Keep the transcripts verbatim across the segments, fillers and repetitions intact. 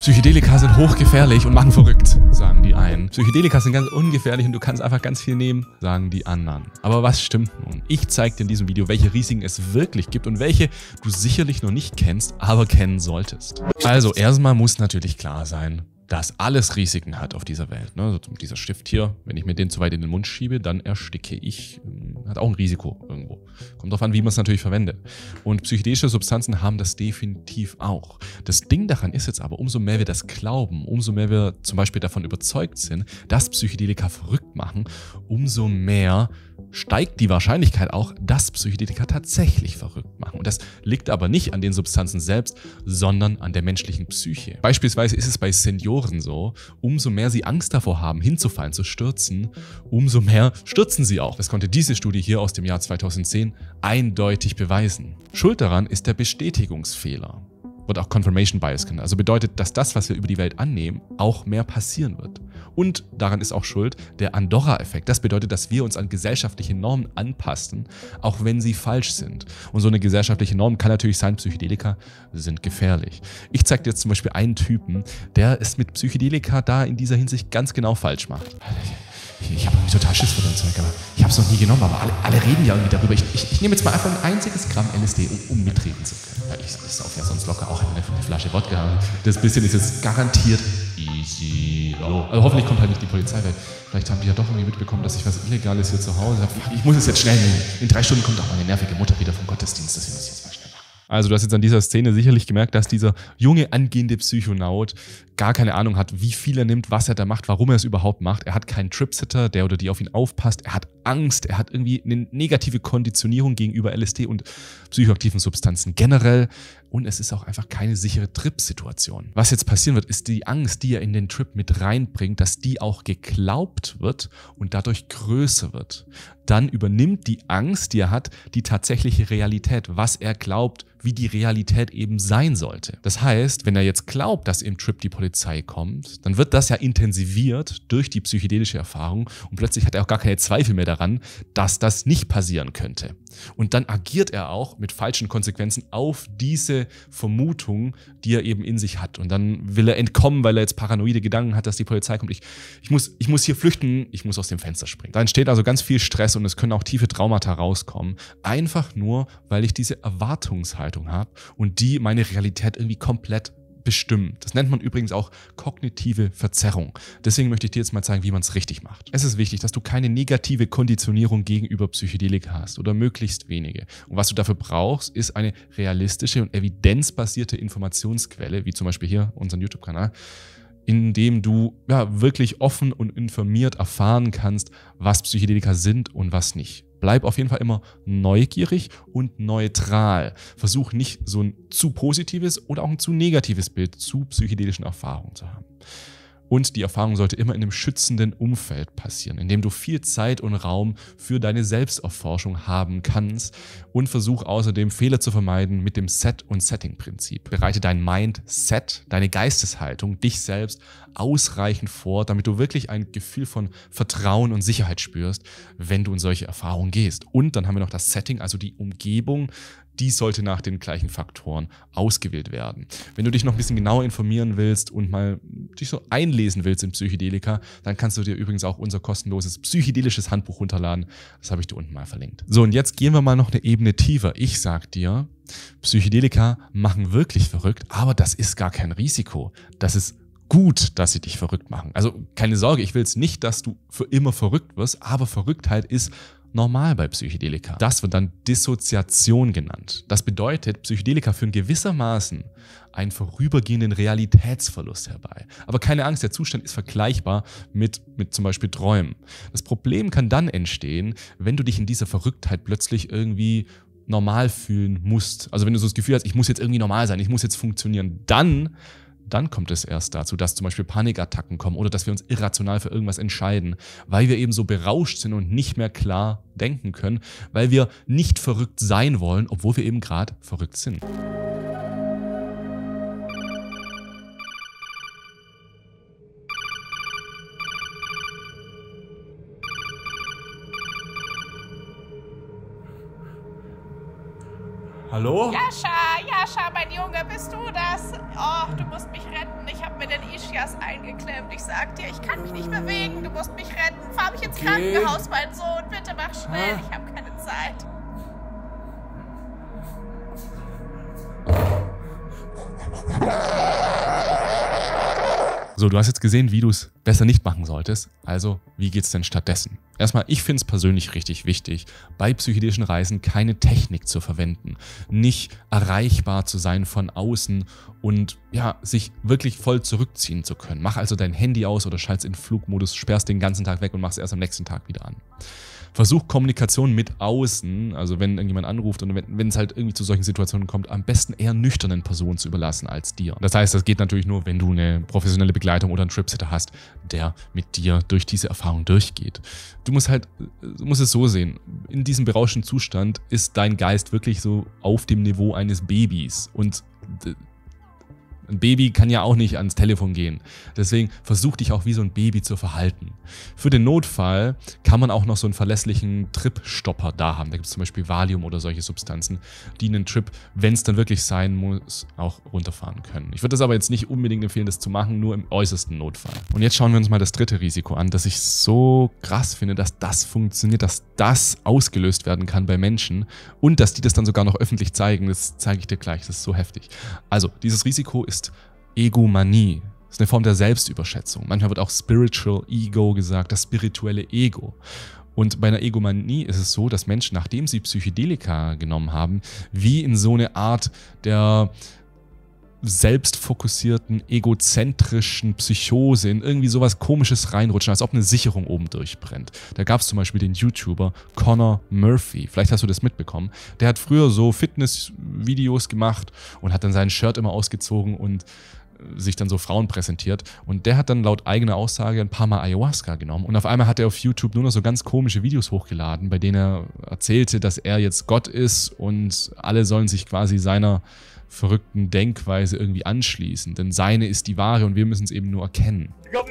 Psychedelika sind hochgefährlich und machen verrückt, sagen die einen. Psychedelika sind ganz ungefährlich und du kannst einfach ganz viel nehmen, sagen die anderen. Aber was stimmt nun? Ich zeige dir in diesem Video, welche Risiken es wirklich gibt und welche du sicherlich noch nicht kennst, aber kennen solltest. Also erstmal muss natürlich klar sein, dass alles Risiken hat auf dieser Welt. Ne? So, dieser Stift hier, wenn ich mir den zu weit in den Mund schiebe, dann ersticke ich. Hat auch ein Risiko irgendwo. Kommt drauf an, wie man es natürlich verwendet. Und psychedelische Substanzen haben das definitiv auch. Das Ding daran ist jetzt aber, umso mehr wir das glauben, umso mehr wir zum Beispiel davon überzeugt sind, dass Psychedelika verrückt machen, umso mehr steigt die Wahrscheinlichkeit auch, dass Psychedelika tatsächlich verrückt machen. Und das liegt aber nicht an den Substanzen selbst, sondern an der menschlichen Psyche. Beispielsweise ist es bei Senioren so, umso mehr sie Angst davor haben, hinzufallen, zu stürzen, umso mehr stürzen sie auch. Das konnte diese Studie hier aus dem Jahr zweitausendzehn eindeutig beweisen. Schuld daran ist der Bestätigungsfehler. Wird auch Confirmation Bias genannt. Also bedeutet, dass das, was wir über die Welt annehmen, auch mehr passieren wird. Und daran ist auch schuld der Andorra-Effekt. Das bedeutet, dass wir uns an gesellschaftliche Normen anpassen, auch wenn sie falsch sind. Und so eine gesellschaftliche Norm kann natürlich sein, Psychedelika sind gefährlich. Ich zeige dir jetzt zum Beispiel einen Typen, der es mit Psychedelika da in dieser Hinsicht ganz genau falsch macht. Ich, ich habe irgendwie total Schiss vor dem Zeug, aber ich habe es noch nie genommen, aber alle, alle reden ja irgendwie darüber. Ich, ich, ich nehme jetzt mal einfach ein einziges Gramm L S D, um, um mitreden zu können. Ja, ich, ich sauf ja sonst locker auch eine, eine Flasche Wodka. Das bisschen ist jetzt garantiert easy. Also hoffentlich kommt halt nicht die Polizei, weil vielleicht haben die ja doch irgendwie mitbekommen, dass ich was Illegales hier zu Hause habe. Ich muss es jetzt schnell nehmen. In drei Stunden kommt auch meine nervige Mutter wieder vom Gottesdienst, deswegen muss ich jetzt mal schnell machen. Also du hast jetzt an dieser Szene sicherlich gemerkt, dass dieser junge, angehende Psychonaut gar keine Ahnung hat, wie viel er nimmt, was er da macht, warum er es überhaupt macht. Er hat keinen Tripsitter, der oder die auf ihn aufpasst. Er hat Angst, er hat irgendwie eine negative Konditionierung gegenüber L S D und psychoaktiven Substanzen generell. Und es ist auch einfach keine sichere Trip-Situation. Was jetzt passieren wird, ist die Angst, die er in den Trip mit reinbringt, dass die auch geglaubt wird und dadurch größer wird. Dann übernimmt die Angst, die er hat, die tatsächliche Realität, was er glaubt, wie die Realität eben sein sollte. Das heißt, wenn er jetzt glaubt, dass im Trip die Polizei kommt, dann wird das ja intensiviert durch die psychedelische Erfahrung und plötzlich hat er auch gar keine Zweifel mehr daran, dass das nicht passieren könnte. Und dann agiert er auch mit falschen Konsequenzen auf diese Vermutung, die er eben in sich hat. Und dann will er entkommen, weil er jetzt paranoide Gedanken hat, dass die Polizei kommt. Ich, ich, muss, ich muss hier flüchten, ich muss aus dem Fenster springen. Da entsteht also ganz viel Stress und es können auch tiefe Traumata rauskommen. Einfach nur, weil ich diese Erwartungshaltung habe und die meine Realität irgendwie komplett bestimmt. Das nennt man übrigens auch kognitive Verzerrung. Deswegen möchte ich dir jetzt mal zeigen, wie man es richtig macht. Es ist wichtig, dass du keine negative Konditionierung gegenüber Psychedelika hast oder möglichst wenige. Und was du dafür brauchst, ist eine realistische und evidenzbasierte Informationsquelle, wie zum Beispiel hier unseren YouTube-Kanal, in dem du ja, wirklich offen und informiert erfahren kannst, was Psychedelika sind und was nicht. Bleib auf jeden Fall immer neugierig und neutral. Versuch nicht so ein zu positives oder auch ein zu negatives Bild zu psychedelischen Erfahrungen zu haben. Und die Erfahrung sollte immer in einem schützenden Umfeld passieren, in dem du viel Zeit und Raum für deine Selbsterforschung haben kannst und versuch außerdem Fehler zu vermeiden mit dem Set- und Setting-Prinzip. Bereite dein Mindset, deine Geisteshaltung, dich selbst ausreichend vor, damit du wirklich ein Gefühl von Vertrauen und Sicherheit spürst, wenn du in solche Erfahrungen gehst. Und dann haben wir noch das Setting, also die Umgebung, die sollte nach den gleichen Faktoren ausgewählt werden. Wenn du dich noch ein bisschen genauer informieren willst und mal dich so einlesen willst in Psychedelika, dann kannst du dir übrigens auch unser kostenloses psychedelisches Handbuch runterladen. Das habe ich dir unten mal verlinkt. So, und jetzt gehen wir mal noch eine Ebene tiefer. Ich sag dir, Psychedelika machen wirklich verrückt, aber das ist gar kein Risiko. Das ist gut, dass sie dich verrückt machen. Also keine Sorge, ich will jetzt nicht, dass du für immer verrückt wirst, aber Verrücktheit ist normal bei Psychedelika. Das wird dann Dissoziation genannt. Das bedeutet, Psychedelika führen gewissermaßen einen vorübergehenden Realitätsverlust herbei. Aber keine Angst, der Zustand ist vergleichbar mit, mit zum Beispiel Träumen. Das Problem kann dann entstehen, wenn du dich in dieser Verrücktheit plötzlich irgendwie normal fühlen musst. Also wenn du so das Gefühl hast, ich muss jetzt irgendwie normal sein, ich muss jetzt funktionieren, dann Dann kommt es erst dazu, dass zum Beispiel Panikattacken kommen oder dass wir uns irrational für irgendwas entscheiden, weil wir eben so berauscht sind und nicht mehr klar denken können, weil wir nicht verrückt sein wollen, obwohl wir eben gerade verrückt sind. Hallo? Jascha, Jascha, mein Junge, bist du das? Oh, du musst mich retten. Ich habe Faszias eingeklemmt. Ich sag dir, ich kann mich nicht bewegen. Du musst mich retten. Fahr mich ins Okay. Krankenhaus, mein Sohn. Bitte mach schnell. Ah. Ich habe keine Zeit. So, du hast jetzt gesehen, wie du es besser nicht machen solltest. Also, wie geht's denn stattdessen? Erstmal, ich finde es persönlich richtig wichtig, bei psychedelischen Reisen keine Technik zu verwenden, nicht erreichbar zu sein von außen und ja, sich wirklich voll zurückziehen zu können. Mach also dein Handy aus oder schalt's in Flugmodus, sperrst den ganzen Tag weg und machst es erst am nächsten Tag wieder an. Versuch Kommunikation mit außen, also wenn irgendjemand anruft und wenn es halt irgendwie zu solchen Situationen kommt, am besten eher nüchternen Personen zu überlassen als dir. Das heißt, das geht natürlich nur, wenn du eine professionelle Begleitung oder einen Tripsitter hast, der mit dir durch diese Erfahrung durchgeht. Du musst halt, du musst es so sehen, in diesem berauschenden Zustand ist dein Geist wirklich so auf dem Niveau eines Babys und ein Baby kann ja auch nicht ans Telefon gehen. Deswegen versuch dich auch wie so ein Baby zu verhalten. Für den Notfall kann man auch noch so einen verlässlichen Trip-Stopper da haben. Da gibt es zum Beispiel Valium oder solche Substanzen, die einen Trip, wenn es dann wirklich sein muss, auch runterfahren können. Ich würde das aber jetzt nicht unbedingt empfehlen, das zu machen, nur im äußersten Notfall. Und jetzt schauen wir uns mal das dritte Risiko an, das ich so krass finde, dass das funktioniert, dass das ausgelöst werden kann bei Menschen und dass die das dann sogar noch öffentlich zeigen. Das zeige ich dir gleich, das ist so heftig. Also, dieses Risiko ist ist Egomanie. Das ist eine Form der Selbstüberschätzung. Manchmal wird auch Spiritual Ego gesagt, das spirituelle Ego. Und bei einer Egomanie ist es so, dass Menschen, nachdem sie Psychedelika genommen haben, wie in so eine Art der selbstfokussierten, egozentrischen Psychose in irgendwie sowas Komisches reinrutschen, als ob eine Sicherung oben durchbrennt. Da gab es zum Beispiel den YouTuber Conor Murphy, vielleicht hast du das mitbekommen, der hat früher so Fitnessvideos gemacht und hat dann sein Shirt immer ausgezogen und sich dann so Frauen präsentiert und der hat dann laut eigener Aussage ein paar Mal Ayahuasca genommen und auf einmal hat er auf YouTube nur noch so ganz komische Videos hochgeladen, bei denen er erzählte, dass er jetzt Gott ist und alle sollen sich quasi seiner verrückten Denkweise irgendwie anschließen, denn seine ist die wahre und wir müssen es eben nur erkennen.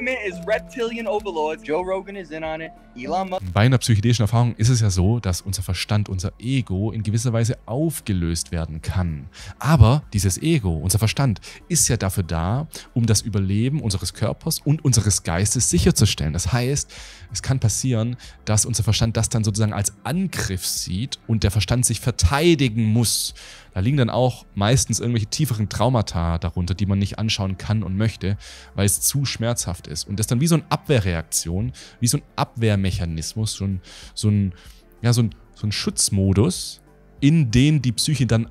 Bei einer psychedelischen Erfahrung ist es ja so, dass unser Verstand, unser Ego in gewisser Weise aufgelöst werden kann. Aber dieses Ego, unser Verstand, ist ja dafür da, um das Überleben unseres Körpers und unseres Geistes sicherzustellen. Das heißt, es kann passieren, dass unser Verstand das dann sozusagen als Angriff sieht und der Verstand sich verteidigen muss. Da liegen dann auch meistens irgendwelche tieferen Traumata darunter, die man nicht anschauen kann und möchte, weil es zu schmerzhaft ist. Und das dann wie so eine Abwehrreaktion, wie so ein Abwehrmechanismus, so ein, so ein, ja, so ein, so ein Schutzmodus, in den die Psyche dann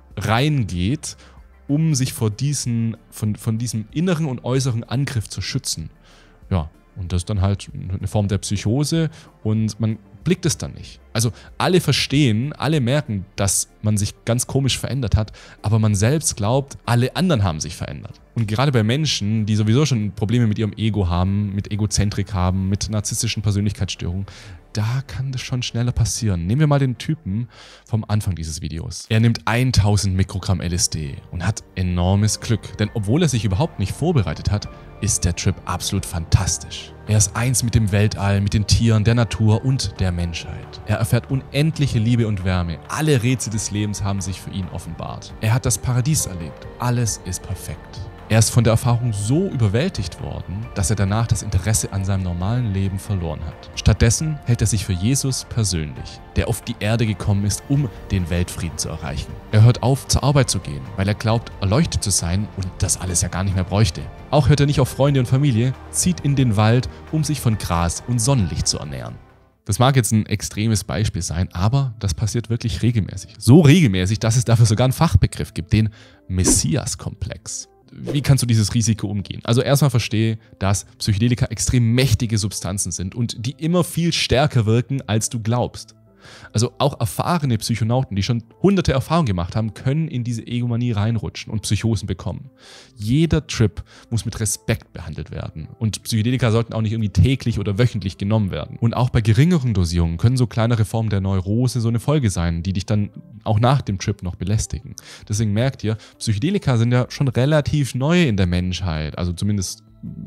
reingeht, um sich vor diesen, von, von diesem inneren und äußeren Angriff zu schützen. Ja, und das ist dann halt eine Form der Psychose und man blickt es dann nicht. Also alle verstehen, alle merken, dass man sich ganz komisch verändert hat, aber man selbst glaubt, alle anderen haben sich verändert. Und gerade bei Menschen, die sowieso schon Probleme mit ihrem Ego haben, mit Egozentrik haben, mit narzisstischen Persönlichkeitsstörungen, da kann das schon schneller passieren. Nehmen wir mal den Typen vom Anfang dieses Videos. Er nimmt tausend Mikrogramm L S D und hat enormes Glück, denn obwohl er sich überhaupt nicht vorbereitet hat, ist der Trip absolut fantastisch. Er ist eins mit dem Weltall, mit den Tieren, der Natur und der Menschheit. Er erfährt unendliche Liebe und Wärme. Alle Rätsel des Lebens haben sich für ihn offenbart. Er hat das Paradies erlebt. Alles ist perfekt. Er ist von der Erfahrung so überwältigt worden, dass er danach das Interesse an seinem normalen Leben verloren hat. Stattdessen hält er sich für Jesus persönlich, der auf die Erde gekommen ist, um den Weltfrieden zu erreichen. Er hört auf, zur Arbeit zu gehen, weil er glaubt, erleuchtet zu sein und das alles ja gar nicht mehr bräuchte. Auch hört er nicht auf Freunde und Familie, zieht in den Wald, um sich von Gras und Sonnenlicht zu ernähren. Das mag jetzt ein extremes Beispiel sein, aber das passiert wirklich regelmäßig. So regelmäßig, dass es dafür sogar einen Fachbegriff gibt, den Messias-Komplex. Wie kannst du dieses Risiko umgehen? Also erstmal verstehe, dass Psychedelika extrem mächtige Substanzen sind und die immer viel stärker wirken, als du glaubst. Also auch erfahrene Psychonauten, die schon hunderte Erfahrungen gemacht haben, können in diese Egomanie reinrutschen und Psychosen bekommen. Jeder Trip muss mit Respekt behandelt werden und Psychedelika sollten auch nicht irgendwie täglich oder wöchentlich genommen werden. Und auch bei geringeren Dosierungen können so kleinere Formen der Neurose so eine Folge sein, die dich dann auch nach dem Trip noch belästigen. Deswegen merkt ihr, Psychedelika sind ja schon relativ neu in der Menschheit, also zumindest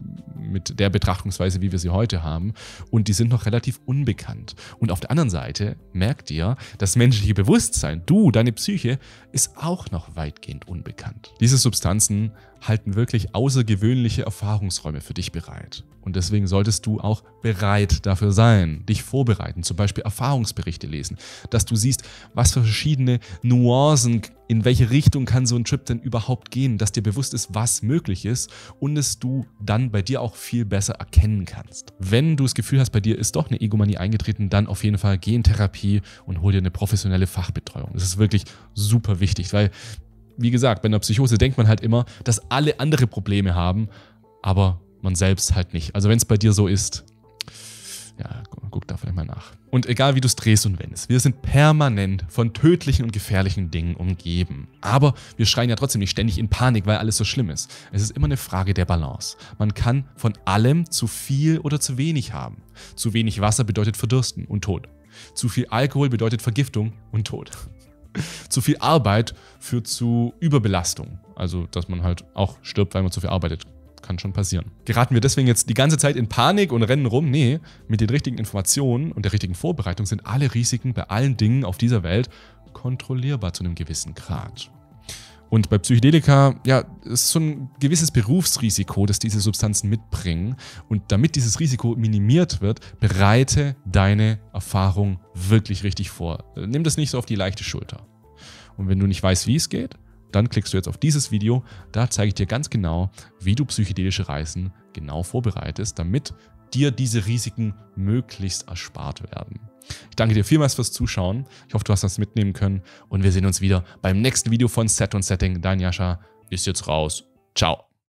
mit der Betrachtungsweise, wie wir sie heute haben, und die sind noch relativ unbekannt. Und auf der anderen Seite merkt ihr, das menschliche Bewusstsein, du, deine Psyche, ist auch noch weitgehend unbekannt. Diese Substanzen halten wirklich außergewöhnliche Erfahrungsräume für dich bereit. Und deswegen solltest du auch bereit dafür sein, dich vorbereiten, zum Beispiel Erfahrungsberichte lesen, dass du siehst, was für verschiedene Nuancen, in welche Richtung kann so ein Trip denn überhaupt gehen, dass dir bewusst ist, was möglich ist und dass du dann bei dir auch viel besser erkennen kannst. Wenn du das Gefühl hast, bei dir ist doch eine Egomanie eingetreten, dann auf jeden Fall geh in Therapie und hol dir eine professionelle Fachbetreuung. Das ist wirklich super wichtig, weil, wie gesagt, bei einer Psychose denkt man halt immer, dass alle andere Probleme haben, aber man selbst halt nicht. Also wenn es bei dir so ist, ja, guck da vielleicht mal nach. Und egal wie du es drehst und wendest, wir sind permanent von tödlichen und gefährlichen Dingen umgeben. Aber wir schreien ja trotzdem nicht ständig in Panik, weil alles so schlimm ist. Es ist immer eine Frage der Balance. Man kann von allem zu viel oder zu wenig haben. Zu wenig Wasser bedeutet Verdursten und Tod. Zu viel Alkohol bedeutet Vergiftung und Tod. Zu viel Arbeit führt zu Überbelastung. Also, dass man halt auch stirbt, weil man zu viel arbeitet. Kann schon passieren. Geraten wir deswegen jetzt die ganze Zeit in Panik und rennen rum? Nee, mit den richtigen Informationen und der richtigen Vorbereitung sind alle Risiken bei allen Dingen auf dieser Welt kontrollierbar zu einem gewissen Grad. Und bei Psychedelika, ja, ist so ein gewisses Berufsrisiko, das diese Substanzen mitbringen. Und damit dieses Risiko minimiert wird, bereite deine Erfahrung wirklich richtig vor. Nimm das nicht so auf die leichte Schulter. Und wenn du nicht weißt, wie es geht, dann klickst du jetzt auf dieses Video. Da zeige ich dir ganz genau, wie du psychedelische Reisen genau vorbereitest, damit dir diese Risiken möglichst erspart werden. Ich danke dir vielmals fürs Zuschauen. Ich hoffe, du hast das mitnehmen können. Und wir sehen uns wieder beim nächsten Video von Set und Setting. Dein Jascha ist jetzt raus. Ciao.